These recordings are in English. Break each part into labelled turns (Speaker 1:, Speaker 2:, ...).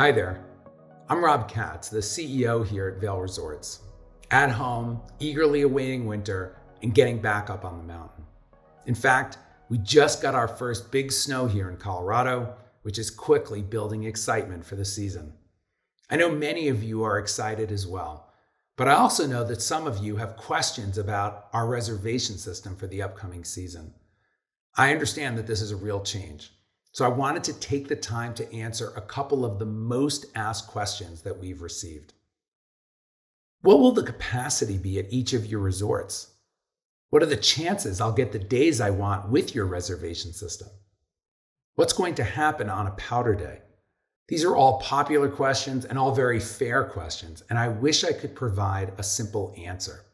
Speaker 1: Hi there. I'm Rob Katz, the CEO here at Vail Resorts. At home, eagerly awaiting winter and getting back up on the mountain. In fact, we just got our first big snow here in Colorado, which is quickly building excitement for the season. I know many of you are excited as well, but I also know that some of you have questions about our reservation system for the upcoming season. I understand that this is a real change. So I wanted to take the time to answer a couple of the most asked questions that we've received. What will the capacity be at each of your resorts? What are the chances I'll get the days I want with your reservation system? What's going to happen on a powder day? These are all popular questions and all very fair questions, and I wish I could provide a simple answer.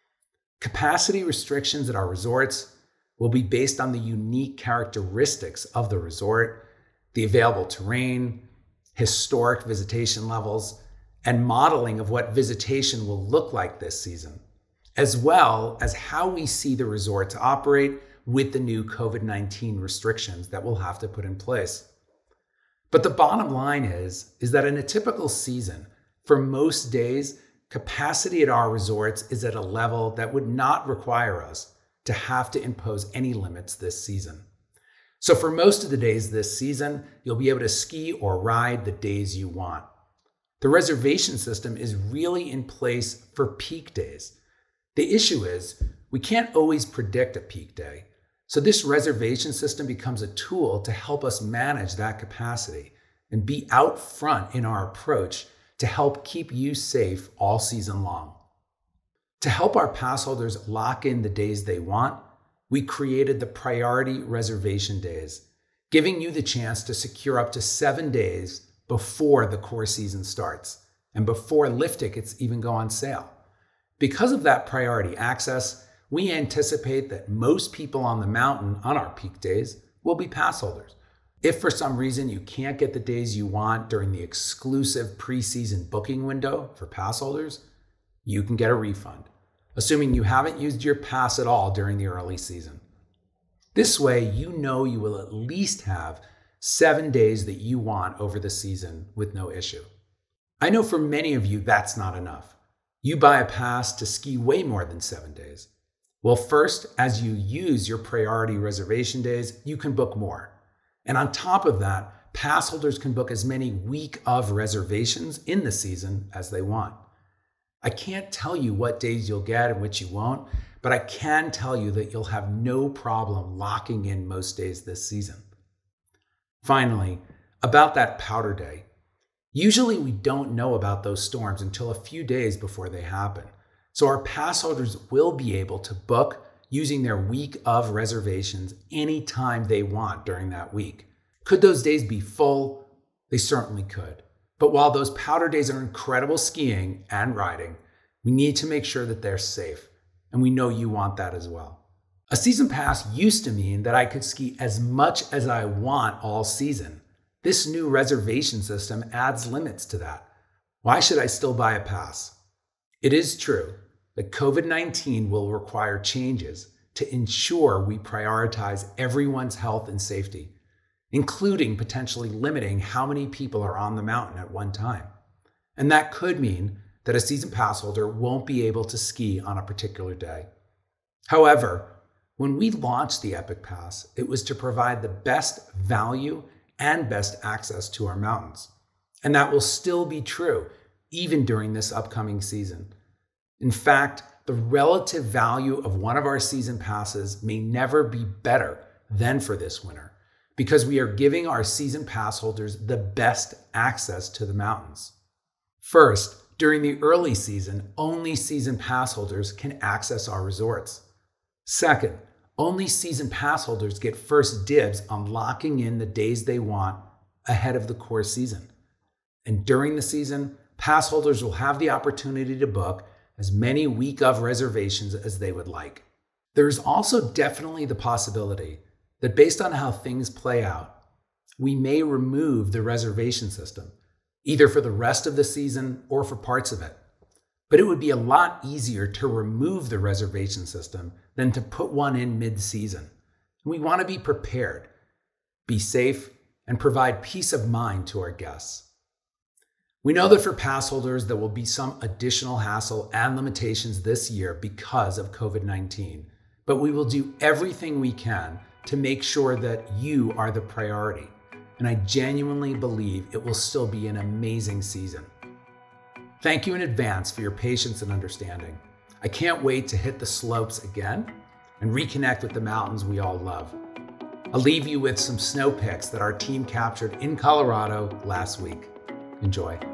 Speaker 1: Capacity restrictions at our resorts will be based on the unique characteristics of the resort, the available terrain, historic visitation levels, and modeling of what visitation will look like this season, as well as how we see the resort to operate with the new COVID-19 restrictions that we'll have to put in place. But the bottom line is that in a typical season, for most days, capacity at our resorts is at a level that would not require us to have to impose any limits this season. So for most of the days this season, you'll be able to ski or ride the days you want. The reservation system is really in place for peak days. The issue is we can't always predict a peak day. So this reservation system becomes a tool to help us manage that capacity and be out front in our approach to help keep you safe all season long. To help our pass holders lock in the days they want, we created the priority reservation days, giving you the chance to secure up to 7 days before the core season starts and before lift tickets even go on sale. Because of that priority access, we anticipate that most people on the mountain on our peak days will be pass holders. If for some reason you can't get the days you want during the exclusive preseason booking window for pass holders, you can get a refund, assuming you haven't used your pass at all during the early season. This way, you know you will at least have 7 days that you want over the season with no issue. I know for many of you, that's not enough. You buy a pass to ski way more than 7 days. Well, first, as you use your priority reservation days, you can book more. And on top of that, pass holders can book as many week of reservations in the season as they want. I can't tell you what days you'll get and which you won't, but I can tell you that you'll have no problem locking in most days this season. Finally, about that powder day. Usually we don't know about those storms until a few days before they happen. So our pass holders will be able to book using their week of reservations anytime they want during that week. Could those days be full? They certainly could. But while those powder days are incredible skiing and riding, we need to make sure that they're safe. And we know you want that as well. A season pass used to mean that I could ski as much as I want all season. This new reservation system adds limits to that. Why should I still buy a pass? It is true that COVID-19 will require changes to ensure we prioritize everyone's health and safety, including potentially limiting how many people are on the mountain at one time. And that could mean that a season pass holder won't be able to ski on a particular day. However, when we launched the Epic Pass, it was to provide the best value and best access to our mountains. And that will still be true, even during this upcoming season. In fact, the relative value of one of our season passes may never be better than for this winter, because we are giving our season pass holders the best access to the mountains. First, during the early season, only season pass holders can access our resorts. Second, only season pass holders get first dibs on locking in the days they want ahead of the core season. And during the season, pass holders will have the opportunity to book as many week of reservations as they would like. There's also definitely the possibility that based on how things play out, we may remove the reservation system, either for the rest of the season or for parts of it. But it would be a lot easier to remove the reservation system than to put one in mid-season. We want to be prepared, be safe, and provide peace of mind to our guests. We know that for pass holders, there will be some additional hassle and limitations this year because of COVID-19, but we will do everything we can to make sure that you are the priority. And I genuinely believe it will still be an amazing season. Thank you in advance for your patience and understanding. I can't wait to hit the slopes again and reconnect with the mountains we all love. I'll leave you with some snow pics that our team captured in Colorado last week. Enjoy.